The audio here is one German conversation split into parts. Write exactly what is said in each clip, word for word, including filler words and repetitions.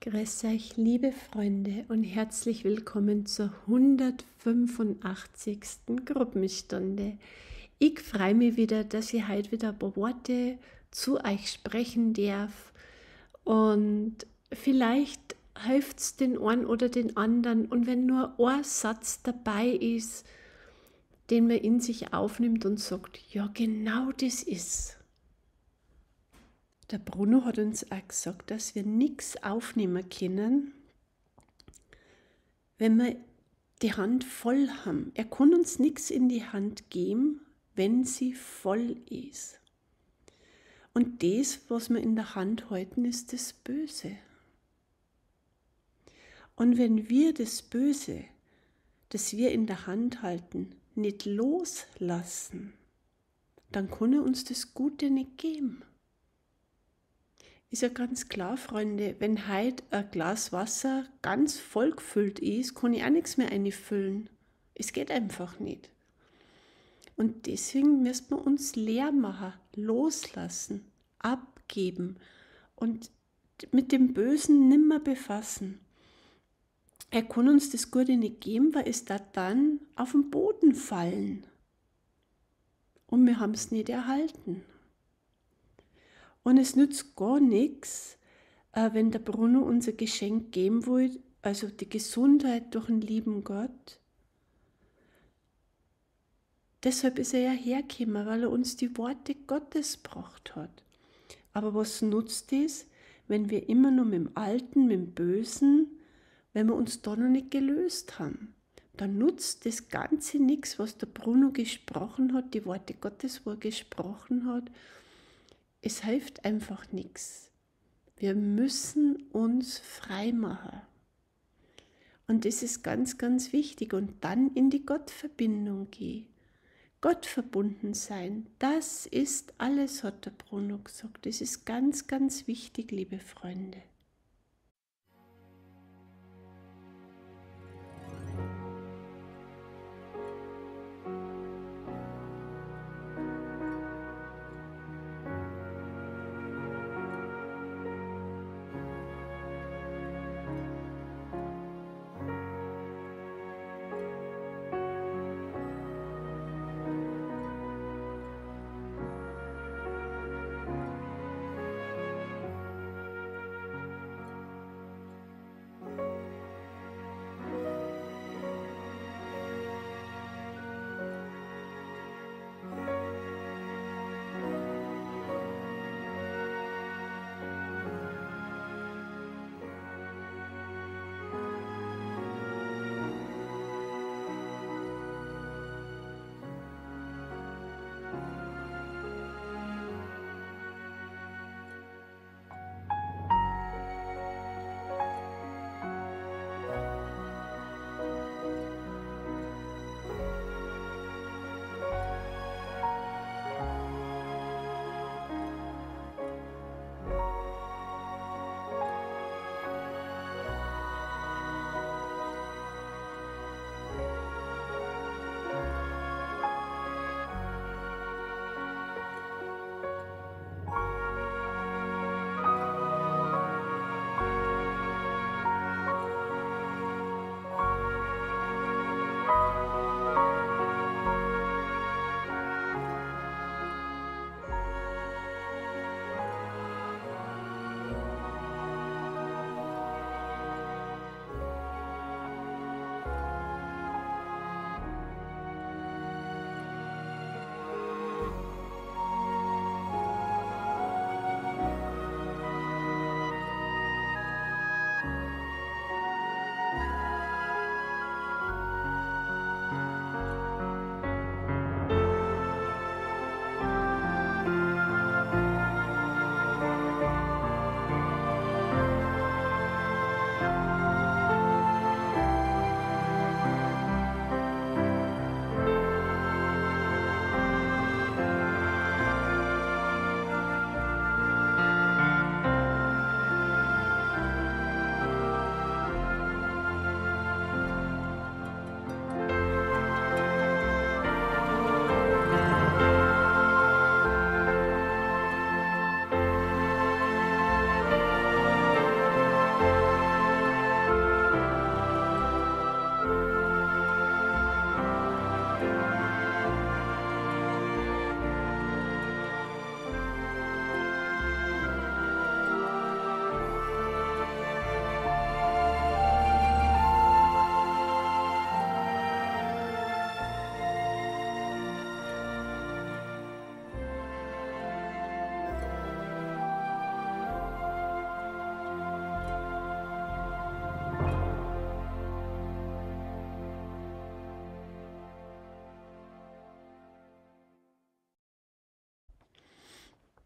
Grüß euch, liebe Freunde, und herzlich willkommen zur hundertfünfundachtzigsten Gruppenstunde. Ich freue mich wieder, dass ich heute wieder ein paar Worte zu euch sprechen darf und vielleicht hilft es den einen oder den anderen, und wenn nur ein Satz dabei ist, den man in sich aufnimmt und sagt, ja genau das ist. Der Bruno hat uns auch gesagt, dass wir nichts aufnehmen können, wenn wir die Hand voll haben. Er kann uns nichts in die Hand geben, wenn sie voll ist. Und das, was wir in der Hand halten, ist das Böse. Und wenn wir das Böse, das wir in der Hand halten, nicht loslassen, dann kann er uns das Gute nicht geben. Ist ja ganz klar, Freunde, wenn heute ein Glas Wasser ganz voll gefüllt ist, kann ich auch nichts mehr einfüllen. Es geht einfach nicht. Und deswegen müssen wir uns leer machen, loslassen, abgeben und mit dem Bösen nimmer befassen. Er kann uns das Gute nicht geben, weil es da dann auf den Boden fallen. Und wir haben es nicht erhalten. Und es nützt gar nichts, wenn der Bruno unser Geschenk geben will, also die Gesundheit durch den lieben Gott. Deshalb ist er ja hergekommen, weil er uns die Worte Gottes gebracht hat. Aber was nutzt es, wenn wir immer nur mit dem Alten, mit dem Bösen, wenn wir uns da noch nicht gelöst haben? Dann nutzt das Ganze nichts, was der Bruno gesprochen hat, die Worte Gottes, wo er gesprochen hat. Es hilft einfach nichts. Wir müssen uns frei machen. Und das ist ganz, ganz wichtig. Und dann in die Gottverbindung gehen. Gott verbunden sein, das ist alles, hat der Bruno gesagt. Das ist ganz, ganz wichtig, liebe Freunde.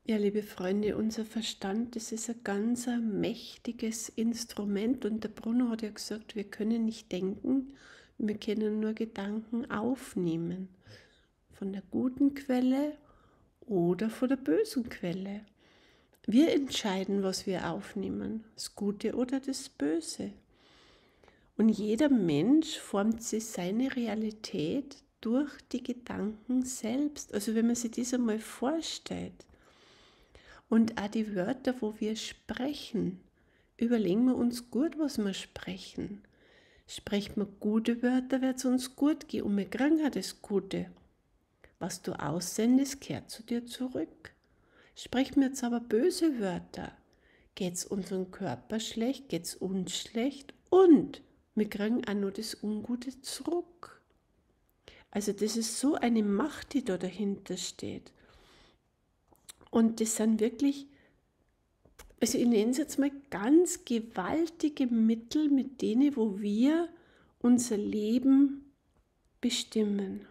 Ja, liebe Freunde, unser Verstand, das ist ein ganz ein mächtiges Instrument und der Bruno hat ja gesagt, wir können nicht denken, wir können nur Gedanken aufnehmen. Von der guten Quelle oder von der bösen Quelle. Wir entscheiden, was wir aufnehmen, das Gute oder das Böse. Und jeder Mensch formt sich seine Realität durch die Gedanken selbst. Also wenn man sich das einmal vorstellt. Und auch die Wörter, wo wir sprechen, überlegen wir uns gut, was wir sprechen. Sprechen wir gute Wörter, wird es uns gut gehen und wir kriegen auch das Gute. Was du aussendest, kehrt zu dir zurück. Sprechen wir jetzt aber böse Wörter, geht es unserem Körper schlecht, geht es uns schlecht und wir kriegen auch nur das Ungute zurück. Also das ist so eine Macht, die da dahinter steht. Und das sind wirklich, also ich nenne es jetzt mal ganz gewaltige Mittel, mit denen, wo wir unser Leben bestimmen.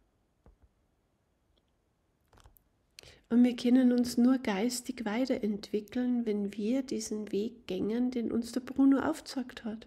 Und wir können uns nur geistig weiterentwickeln, wenn wir diesen Weg gängen, den uns der Bruno aufgezeigt hat.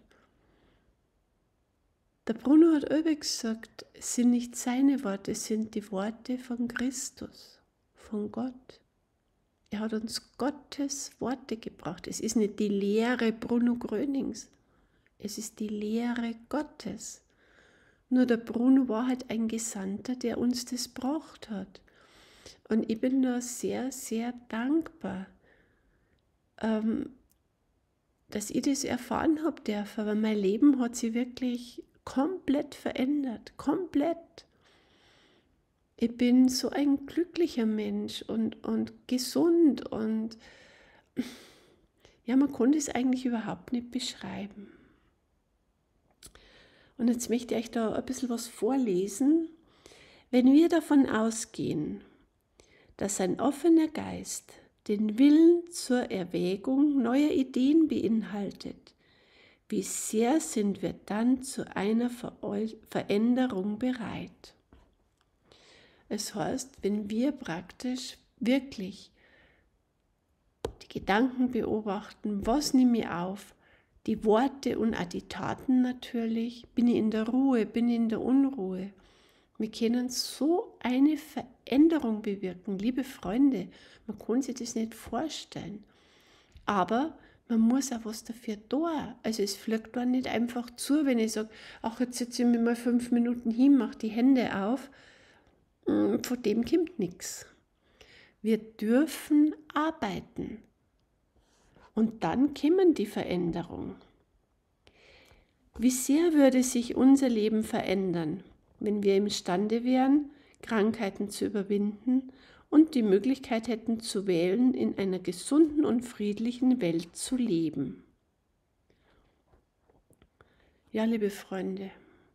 Der Bruno hat öfter gesagt, es sind nicht seine Worte, es sind die Worte von Christus, von Gott. Er hat uns Gottes Worte gebracht. Es ist nicht die Lehre Bruno Grönings, es ist die Lehre Gottes. Nur der Bruno war halt ein Gesandter, der uns das gebracht hat. Und ich bin da sehr, sehr dankbar, ähm, dass ich das erfahren habe dürfen, weil mein Leben hat sich wirklich komplett verändert, komplett. Ich bin so ein glücklicher Mensch und, und gesund und ja, man konnte es eigentlich überhaupt nicht beschreiben. Und jetzt möchte ich euch da ein bisschen was vorlesen. Wenn wir davon ausgehen, dass ein offener Geist den Willen zur Erwägung neuer Ideen beinhaltet, wie sehr sind wir dann zu einer Veränderung bereit? Es heißt, wenn wir praktisch wirklich die Gedanken beobachten, was nehme ich auf, die Worte und auch die Taten natürlich, bin ich in der Ruhe, bin ich in der Unruhe. Wir können so eine Veränderung bewirken, liebe Freunde, man kann sich das nicht vorstellen. Aber man muss auch was dafür tun. Also es fliegt dann nicht einfach zu, wenn ich sage, ach jetzt setze ich mich mal fünf Minuten hin, mache die Hände auf. Von dem kommt nichts. Wir dürfen arbeiten. Und dann kommen die Veränderungen. Wie sehr würde sich unser Leben verändern, wenn wir imstande wären, Krankheiten zu überwinden und die Möglichkeit hätten zu wählen, in einer gesunden und friedlichen Welt zu leben. Ja, liebe Freunde,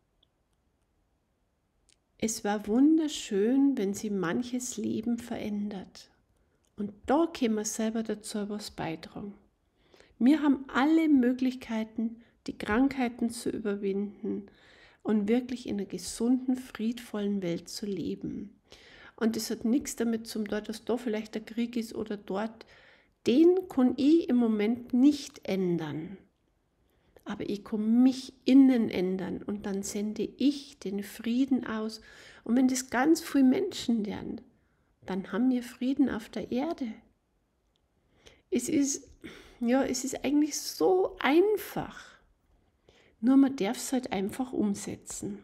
es war wunderschön, wenn sie manches Leben verändert. Und da können wir selber dazu was beitragen. Wir haben alle Möglichkeiten, die Krankheiten zu überwinden und wirklich in einer gesunden, friedvollen Welt zu leben. Und das hat nichts damit zu tun, dass da vielleicht der Krieg ist oder dort. Den kann ich im Moment nicht ändern. Aber ich kann mich innen ändern und dann sende ich den Frieden aus. Und wenn das ganz viele Menschen lernen, dann haben wir Frieden auf der Erde. Es ist, ja, es ist eigentlich so einfach. Nur man darf es halt einfach umsetzen.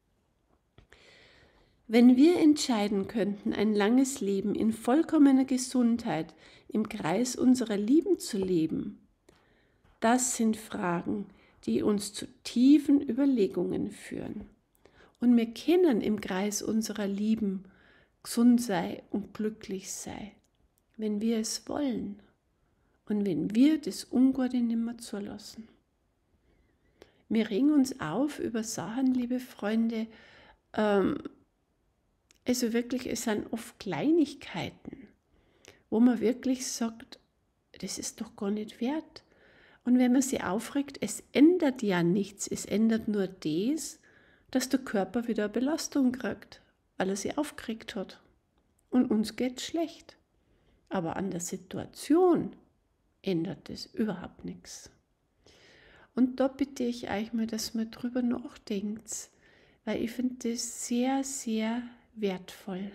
Wenn wir entscheiden könnten, ein langes Leben in vollkommener Gesundheit im Kreis unserer Lieben zu leben, das sind Fragen, die uns zu tiefen Überlegungen führen. Und wir können im Kreis unserer Lieben gesund sein und glücklich sein, wenn wir es wollen und wenn wir das Ungute nicht mehr zulassen. Wir regen uns auf über Sachen, liebe Freunde, ähm, also wirklich, es sind oft Kleinigkeiten, wo man wirklich sagt, das ist doch gar nicht wert. Und wenn man sich aufregt, es ändert ja nichts, es ändert nur das, dass der Körper wieder eine Belastung kriegt, weil er sich aufgeregt hat. Und uns geht schlecht. aber an der Situation ändert es überhaupt nichts. Und da bitte ich euch mal, dass ihr drüber nachdenkt, weil ich finde das sehr, sehr wertvoll.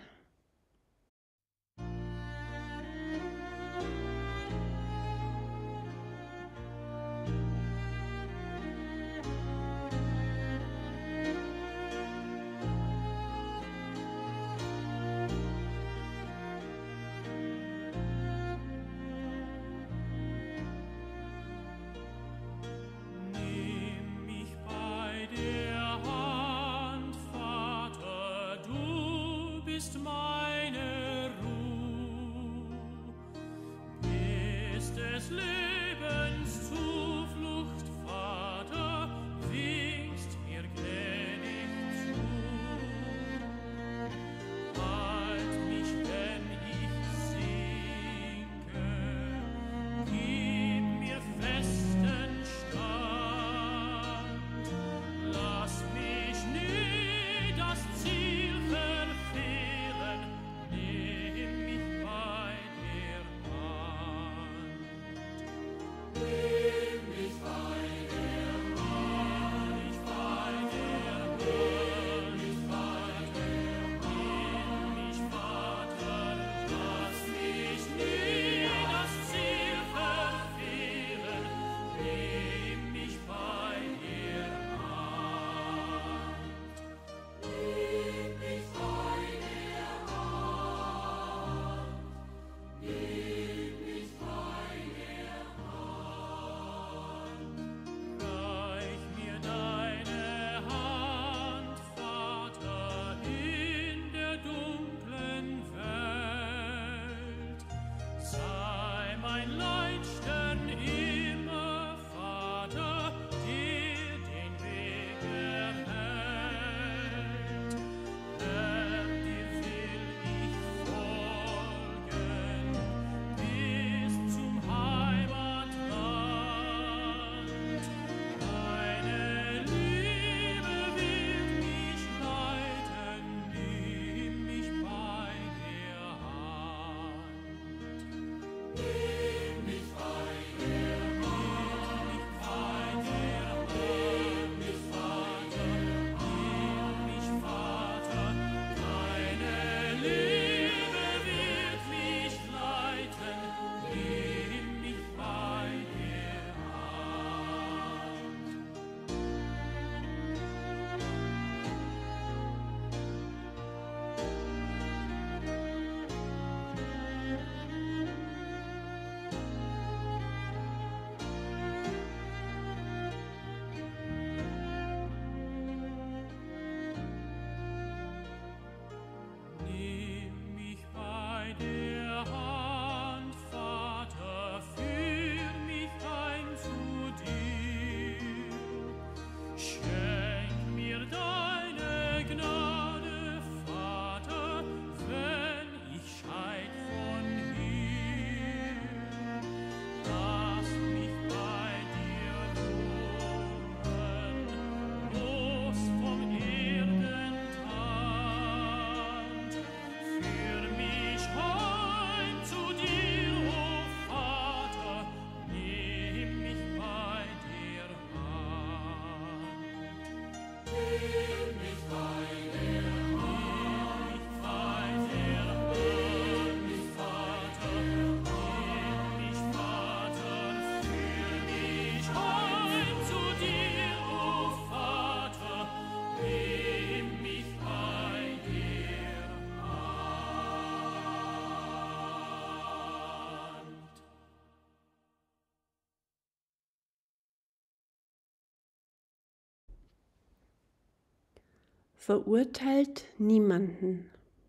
Verurteilt niemanden.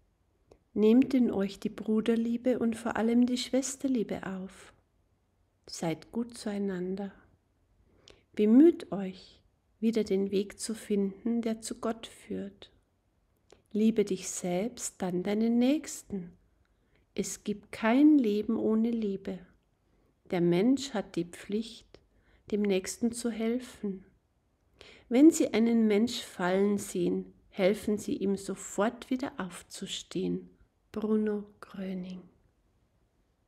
Nehmt in euch die Bruderliebe und vor allem die Schwesterliebe auf. Seid gut zueinander. Bemüht euch, wieder den Weg zu finden, der zu Gott führt. Liebe dich selbst, dann deinen Nächsten. Es gibt kein Leben ohne Liebe. Der Mensch hat die Pflicht, dem Nächsten zu helfen. Wenn Sie einen Mensch fallen sehen, helfen Sie ihm sofort wieder aufzustehen. Bruno Gröning.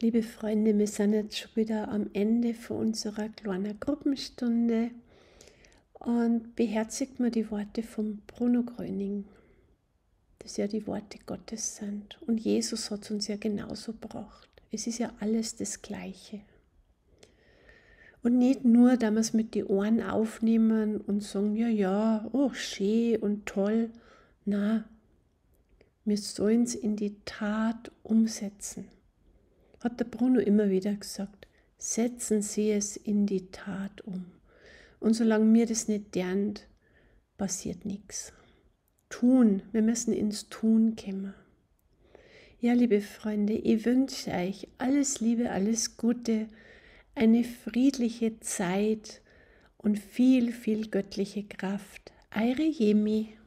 Liebe Freunde, wir sind jetzt schon wieder am Ende von unserer kleinen Gruppenstunde und beherzigt mir die Worte von Bruno Gröning, das ja die Worte Gottes sind. Und Jesus hat es uns ja genauso gebracht. Es ist ja alles das Gleiche. Und nicht nur, dass wir es mit den Ohren aufnehmen und sagen, ja, ja, oh, schön und toll. Nein, wir sollen es in die Tat umsetzen. Hat der Bruno immer wieder gesagt, setzen Sie es in die Tat um. Und solange mir das nicht lernt, passiert nichts. Tun, wir müssen ins Tun kommen. Ja, liebe Freunde, ich wünsche euch alles Liebe, alles Gute, eine friedliche Zeit und viel, viel göttliche Kraft. Eure Jemi.